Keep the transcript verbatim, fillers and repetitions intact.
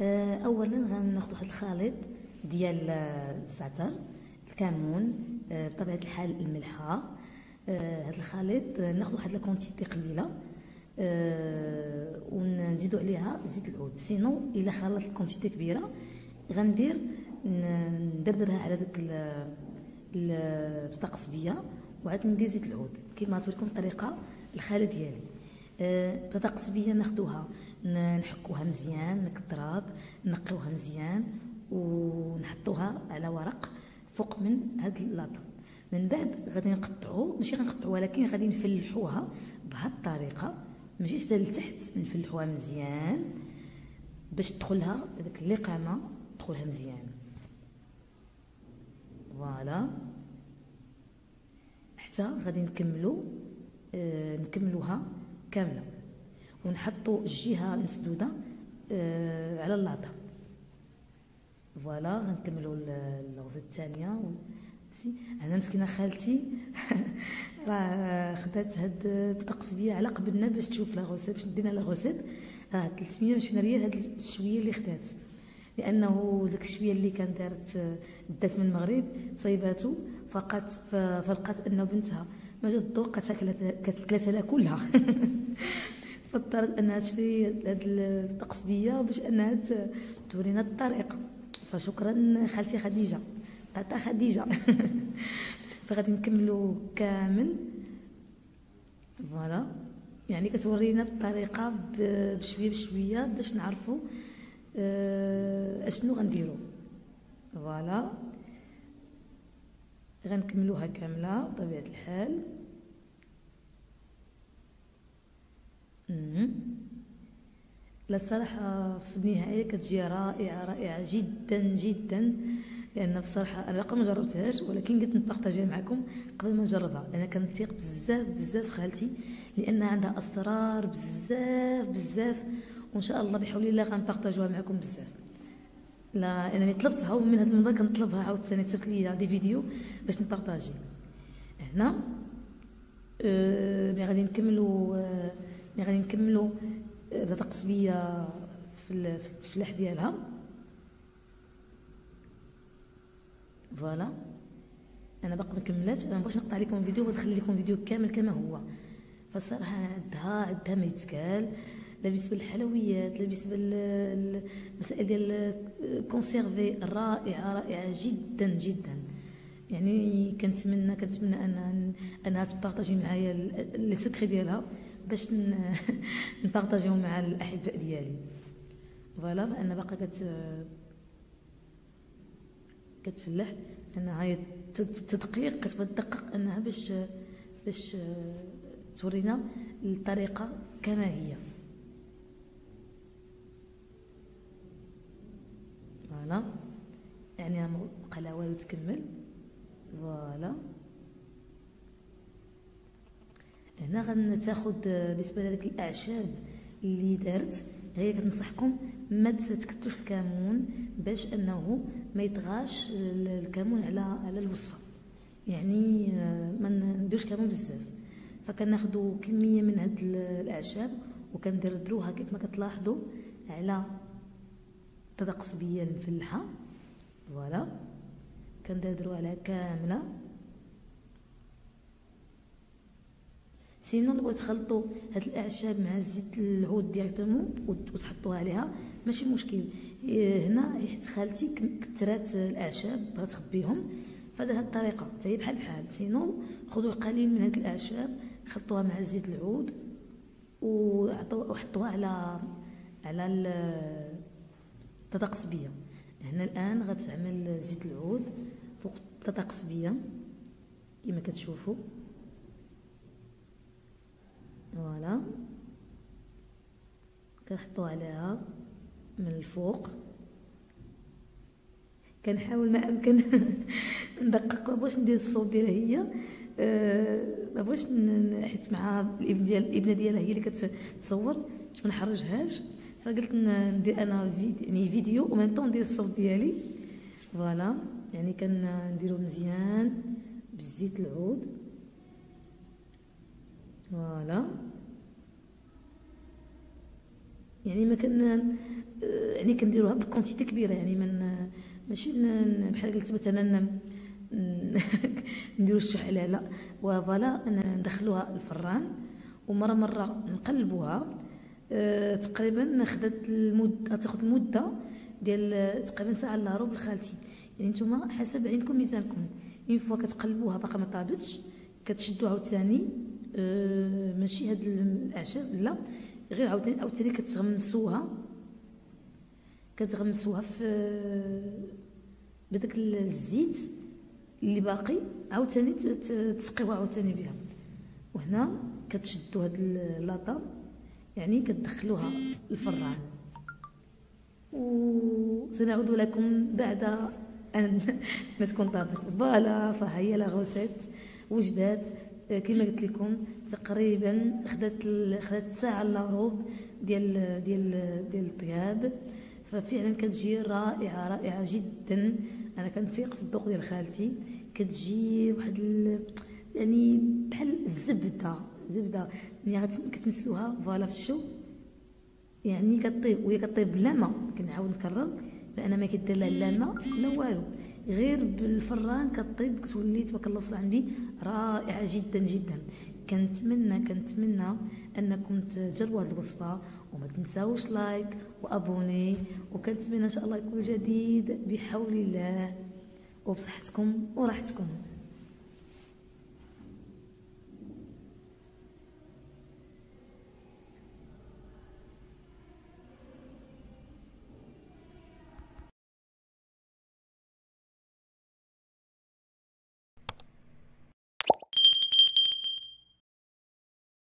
آه، اولا غناخذ واحد الخليط ديال الزعتر، الكمون، آه، بطبيعه الحال الملحه. آه، هذا الخليط ناخذ واحد لاكونتيتي قليله، آه، ونزيدو عليها زيت العود. سينو الا خلط الكونتيتي كبيره غندير ندردرها على داك البطاقس بيه، وعاد ندير زيت العود كما توريكم الطريقه الخاله ديالي. أه بطاقس بيه ناخذوها نحكوها مزيان، نكطراب نقيوها مزيان ونحطوها على ورق فوق من هاد اللاطه. من بعد غادي نقطعو، ماشي غنقطعو ولكن غادي نفلحوها بهاد الطريقه، ماشي حتى لتحت، نفلحوها مزيان باش تدخلها داك اللقامه تدخلها مزيان. فوالا حتى غادي نكملو آه نكملوها كامله ونحطو الجهه المسدوده آه على اللاطه. فوالا غنكملو الغوزه الثانيه. ميرسي. انا مسكينه خالتي راه خدات هاد البطاقس بيه على قبلنا باش تشوف لا غوسيت، باش ندينا لا غوسيت. راه ثلاثمية وعشرين ريال هاد الشويه اللي خدات، لانه داك الشويه اللي كان دارت دات من المغرب صايباتو فقط، فلقات انه بنتها ما جات ذوقتها كلاتها لها كلها فاضطرت انها تشري هاد الطقس بيه باش انها تورينا الطريقه. فشكرا خالتي خديجه، طاطا خديجه فغادي نكملو كامل. فوالا يعني كتورينا بالطريقه بشويه بشويه باش نعرفوا أه اشنو غنديرو. فوالا غنكملوها كامله بطبيعه الحال. لا الصراحه في النهايه كتجي رائعه رائعه جدا جدا، لان بصراحه انا باقا ما جربتهاش، ولكن قلت نبارطاجيها معكم قبل ما نجربها، لان كنثيق بزاف بزاف خالتي، لان عندها اسرار بزاف بزاف، وان شاء الله بحول الله غنبارطاجوها معكم بزاف. لا انني طلبتها ومن هذا المنبر كنطلبها عاوتاني، تصيفط لي دي فيديو باش نبارطاجي هنا. أه ملي غادي نكملوا أه ملي غادي نكملوا بطاقس بيه في في التفلاح ديالها. فوالا انا باقي ما كملاتش، انا مبغيتش نقطع لكم فيديو ونخلي لكم فيديو كامل كما هو. فالصراحه عندها عندها ما يتقال، لا بالنسبه للحلويات لا بالنسبه للمسائل ديال كونسيرفي، رائعه رائعه جدا جدا. يعني كنتمنى كنتمنى ان انها تبارطاجي معايا لي سكري ديالها باش نبارطاجيهم مع الاحباء ديالي. فوالا فانا باقا كت كتفلح انها هاي التدقيق، كتبغي تدقق انها باش باش تورينا الطريقه كما هي. فوالا يعني ما بقى لها والو تكمل. فوالا هنا غنتاخد بالنسبه لهذيك الاعشاب اللي دارت، هي كنصحكم ما تكتوش الكمون باش انه ما يطغاش الكمون على على الوصفه، يعني ما نديروش كمون بزاف. فكناخذوا كميه من هاد الاعشاب وكندردروها كيف ما كتلاحظوا على طبق بيه المفلحه. فوالا كندردروها على كامله. سينو تبغيو تخلطوا هاد الاعشاب مع زيت العود ديريكتومون وتحطوها عليها ماشي مشكل. هنا حيت خالتي كثرات الاعشاب بغات تخبيهم، فهاد الطريقه حتى هي بحال بحال. سينو خذوا القليل من هاد الاعشاب خلطوها مع زيت العود وحطوها على على الطبق بيه. هنا الان غتعمل زيت العود فوق الطبق بيه كما كتشوفوا. فوالا كنحطو عليها من الفوق. كنحاول ما امكن ندقق، ما بغيتش ندير الصوت ديالها هي، أه ما بغيتش حيت مع الابن ديال الابنه ديالها هي اللي كتصور باش ما نحرجهاش، فقلت ندير انا فيديو يعني فيديو ومن طون ندير الصوت ديالي. فوالا يعني كنديرو مزيان بالزيت العود. فوالا يعني ما كان يعني كنديروها بكونتيتي كبيره، يعني من ماشي بحال قلت مثلا نديرو الشح عليها، لا وفوالا ندخلوها الفران ومره مره نقلبوها. أه تقريبا خدات المده، تاخذ المده ديال تقريبا ساعه الا ربع لخالتي. يعني نتوما حسب عينكم ميزانكم. اون فوا كتقلبوها باقا ما طابتش كتشدوها عاوتاني، أه ماشي هاد الاعشاب لا، غير عاوتاني عاوتاني كتغمسوها كتغمسوها في بداك الزيت اللي باقي، عاوتاني تسقيوها عاوتاني بها. وهنا كتشدوا هاد اللاطه يعني كتدخلوها الفران، وسنعود لكم بعد ان ما تكون طابت. فوالا فها هي لا غوسيت وجدات كما قلت لكم. تقريبا خدات خدات ساعه الا ربع ديال ديال ديال الطياب. ففعلا كتجي رائعه رائعه جدا. انا كنثيق في الذوق ديال خالتي، كتجي واحد ال... يعني بحال الزبده زبده ملي كتمسوها فوالا في الشو، يعني كطيب وهي كطيب لا ما. كنعاود نكرر فانا ما كدير لها لا ما لا والو، غير بالفران كطيب كتولي تبارك الله في عندي رائعه جدا جدا. كنتمنى كنتمنى انكم تجربوا هذه الوصفه، وما تنساوش لايك وابوني، وكنتمنى ان شاء الله يكون جديد بحول الله وبصحتكم وراحتكم.